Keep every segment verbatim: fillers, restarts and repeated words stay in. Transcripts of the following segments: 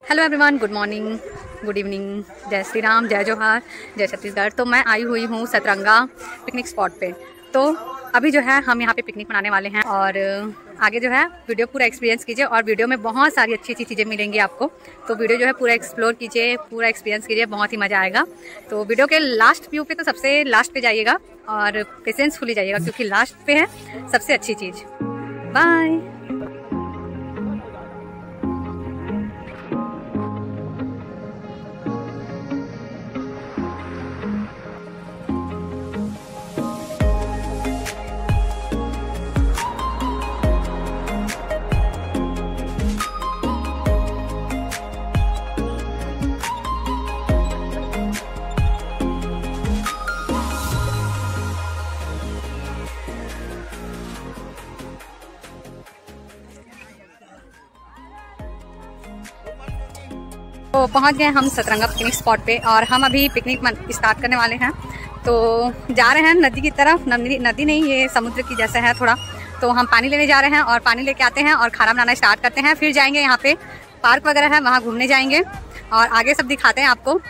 Hello everyone, good morning, good evening, जय श्री राम, जय जोहार, जय छत्तीसगढ़। तो मैं आई हुई हूँ सतरंगा पिकनिक स्पॉट पे। तो अभी जो है हम यहाँ पे पिकनिक मनाने वाले हैं और आगे जो है वीडियो पूरा एक्सपीरियंस कीजिए और वीडियो में बहुत सारी अच्छी अच्छी चीज़ें मिलेंगी आपको। तो वीडियो जो है पूरा एक्सप्लोर कीजिए, पूरा एक्सपीरियंस कीजिए, बहुत ही मज़ा आएगा। तो वीडियो के लास्ट व्यू पे तो सबसे लास्ट पे जाइएगा और पेशेंसफुली जाइएगा क्योंकि लास्ट पे है सबसे अच्छी चीज़। बाय। तो पहुंच गए हम सतरंगा पिकनिक स्पॉट पे और हम अभी पिकनिक स्टार्ट करने वाले हैं। तो जा रहे हैं नदी की तरफ। नदी नदी नहीं, ये समुद्र की जैसा है थोड़ा। तो हम पानी लेने जा रहे हैं और पानी लेके आते हैं और खाना बनाना स्टार्ट करते हैं। फिर जाएंगे यहाँ पे पार्क वगैरह है, वहाँ घूमने जाएंगे और आगे सब दिखाते हैं आपको।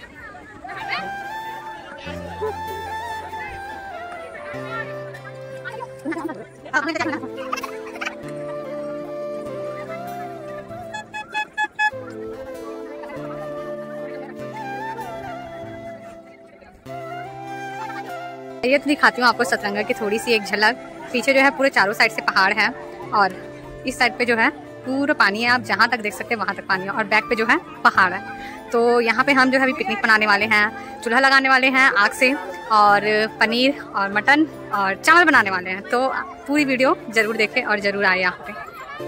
ये तो दिखाती हूँ आपको सतरंगा की थोड़ी सी एक झलक। पीछे जो है पूरे चारों साइड से पहाड़ है और इस साइड पे जो है पूरा पानी है, आप जहाँ तक देख सकते हैं वहाँ तक पानी है और बैक पे जो है पहाड़ है। तो यहाँ पे हम जो है अभी पिकनिक बनाने वाले हैं, चूल्हा लगाने वाले हैं आग से और पनीर और मटन और चावल बनाने वाले हैं। तो पूरी वीडियो ज़रूर देखें और ज़रूर आए यहाँ पे।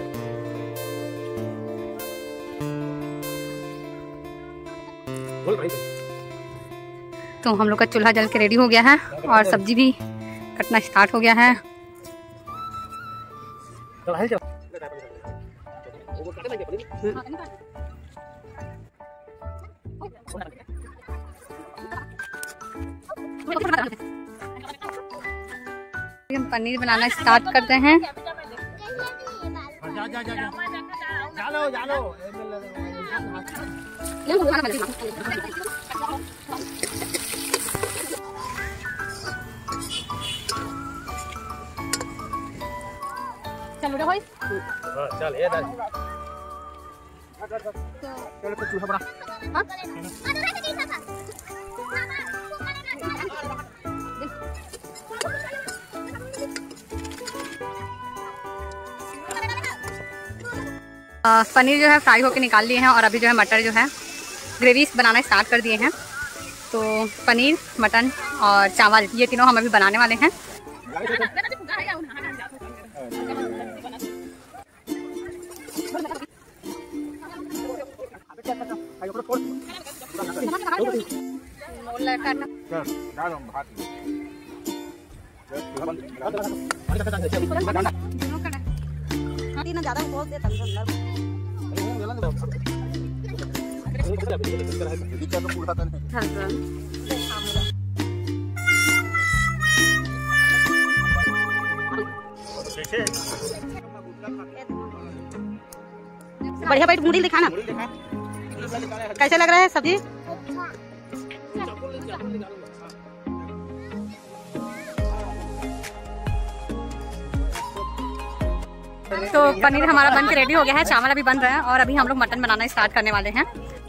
तो हम लोग का चूल्हा जल के रेडी हो गया है और सब्जी भी कटना स्टार्ट हो गया है। हम पनीर बनाना स्टार्ट करते हैं। चलो भाई, हां चल ये दादी चलो तो चूल्हा बना। हां पनीर जो है फ्राई होके निकाल लिए हैं और अभी जो है मटर जो है ग्रेवी बनाना स्टार्ट कर दिए हैं। तो पनीर, मटन और चावल ये तीनों हम अभी बनाने वाले हैं। बढ़िया भाई, मुड़ी दिखाना कैसे लग रहा है सब्जी। तो पनीर हमारा बन के रेडी हो गया है, चावल अभी बन रहा है और अभी हम लोग मटन बनाना स्टार्ट करने वाले हैं।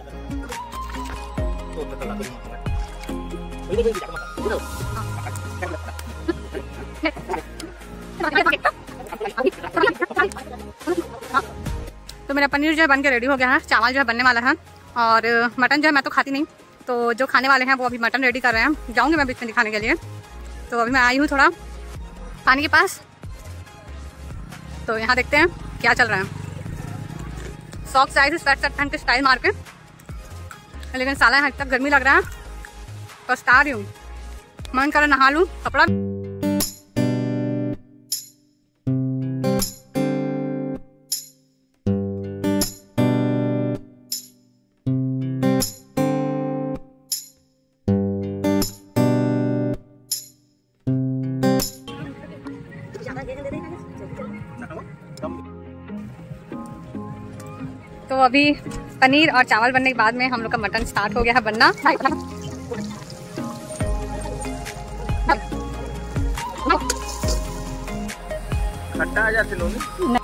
तो मेरा पनीर जो है बन के रेडी हो गया है, चावल जो है बनने वाला है और मटन जो है मैं तो खाती नहीं, तो जो खाने वाले हैं वो अभी मटन रेडी कर रहे हैं। जाऊंगी मैं बीच में दिखाने के लिए। तो अभी मैं आई हूँ थोड़ा पानी के पास, तो यहाँ देखते हैं क्या चल रहा है। सॉक्स साइज स्वेट शर्ट पहन के स्टाइल मार के, लेकिन साला यहाँ तक गर्मी लग रहा है, पछता रही हूँ। मन कर नहा लूँ कपड़ा। तो तो अभी पनीर और चावल बनने के बाद में हम लोग का मटन स्टार्ट हो गया है बनना। खट्टा या सिलोनी?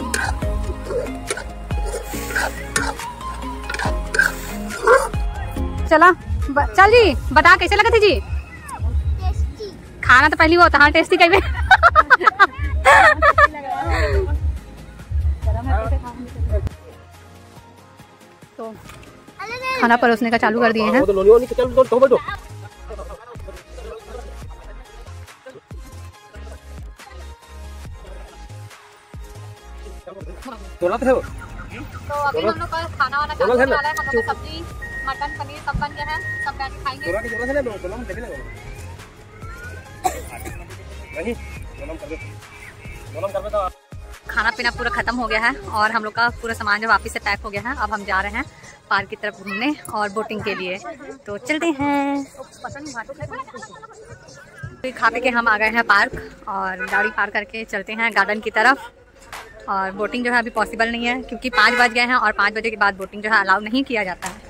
चला चल जी, बता कैसे लगा थी जी? टेस्टी। खाना तो पहली वो होता, हाँ टेस्टी कहीं तो खाना परोसने का चालू कर दिए हैं। तोला थे वो? तो अभी हम लोग का खाना वाना चालू होने वाला है। हम लोग का सब्जी मटन पनीर सब बन गया है, सब बैठ के खाएंगे। तोला के जोड़ा से ले लो, तोला में देखे ना नहीं, तोला कर दे, तोला कर दे तो। खाना पीना पूरा खत्म हो गया है और हम लोग का पूरा सामान जो वापस से पैक हो गया है। अब हम जा रहे हैं पार्क की तरफ घूमने और बोटिंग के लिए, तो चलते हैं। खा पी के हम आ गए हैं पार्क और गाड़ी पार्क करके चलते हैं गार्डन की तरफ। और बोटिंग जो है अभी पॉसिबल नहीं है क्योंकि पाँच बज गए हैं और पाँच बजे के बाद बोटिंग जो है अलाउ नहीं किया जाता है।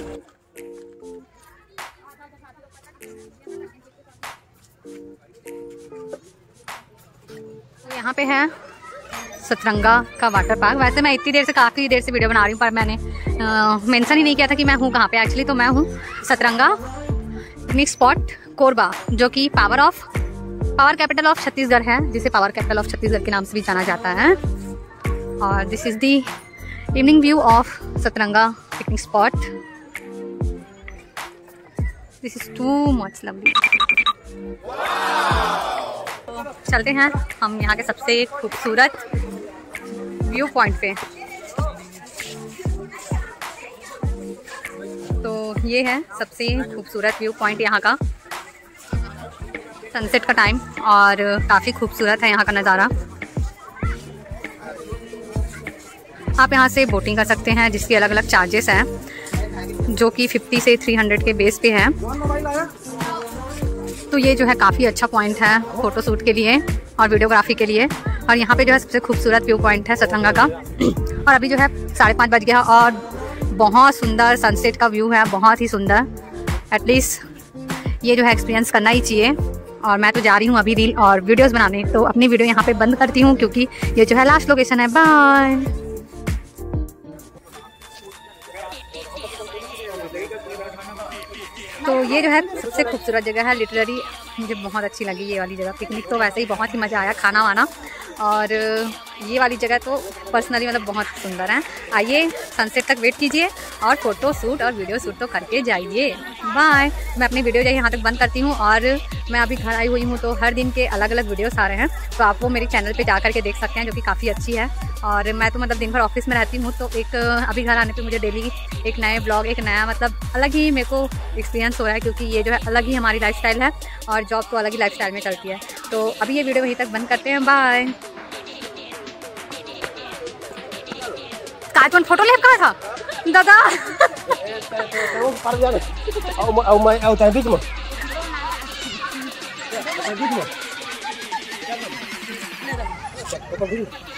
तो यहाँ पे है सतरंगा का वाटर पार्क। वैसे मैं इतनी देर से काफ़ी देर से वीडियो बना रही हूँ पर मैंने मेंशन ही नहीं किया था कि मैं हूँ कहाँ पे। एक्चुअली तो मैं हूँ सतरंगा पिकनिक स्पॉट कोरबा, जो कि power of power capital of Chhattisgarh है, जिसे पावर कैपिटल ऑफ छत्तीसगढ़ के नाम से भी जाना जाता है। और this is the evening view of Satranga picnic spot. This is too much lovely. चलते हैं हम यहाँ के सबसे खूबसूरत व्यू पॉइंट पे। तो ये है सबसे खूबसूरत व्यू पॉइंट यहाँ का, सनसेट का टाइम, और काफ़ी खूबसूरत है यहाँ का नज़ारा। आप यहाँ से बोटिंग कर सकते हैं जिसकी अलग अलग चार्जेस हैं, जो कि पचास से तीन सौ के बेस पे है। तो ये जो है काफ़ी अच्छा पॉइंट है फ़ोटो शूट के लिए और वीडियोग्राफी के लिए। और यहाँ पे जो है सबसे खूबसूरत व्यू पॉइंट है सतरंगा का। और अभी जो है साढ़े पाँच बज गया और बहुत सुंदर सनसेट का व्यू है, बहुत ही सुंदर। एटलीस्ट ये जो है एक्सपीरियंस करना ही चाहिए। और मैं तो जा रही हूँ अभी रील और वीडियोस बनाने, तो अपनी वीडियो यहाँ पे बंद करती हूँ क्योंकि ये जो है लास्ट लोकेशन है। बाय। तो ये जो है सबसे खूबसूरत जगह है, लिटरली मुझे बहुत अच्छी लगी ये वाली जगह। पिकनिक तो वैसे ही बहुत ही मज़ा आया, खाना वाना, और ये वाली जगह तो पर्सनली मतलब बहुत सुंदर है। आइए सनसेट तक वेट कीजिए और फ़ोटो शूट और वीडियो शूट तो करके जाइए। बाय। मैं अपनी वीडियो जो यहाँ तक बंद करती हूँ और मैं अभी घर आई हुई हूँ, तो हर दिन के अलग अलग वीडियोस आ रहे हैं, तो आप वो मेरे चैनल पे जा कर के देख सकते हैं, जो कि काफ़ी अच्छी है। और मैं तो मतलब दिन भर ऑफिस में रहती हूँ, तो एक अभी घर आने पे मुझे डेली एक नए ब्लॉग, एक नया मतलब अलग ही मेरे को एक्सपीरियंस हो रहा है, क्योंकि ये जो है अलग ही हमारी लाइफस्टाइल है और जॉब तो अलग ही लाइफस्टाइल में चलती है। तो अभी ये वीडियो वहीं तक बंद करते हैं। बाय। कार्टून फोटो ले कहा था दादा? बीच में